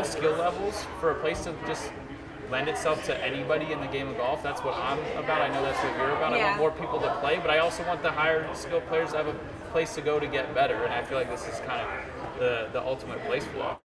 all skill levels for a place to just lend itself to anybody in the game of golf. That's what I'm about. I know that's what you're about. I want more people to play, but I also want the higher skill players to have a place to go to get better, and I feel like this is kind of the ultimate place for that.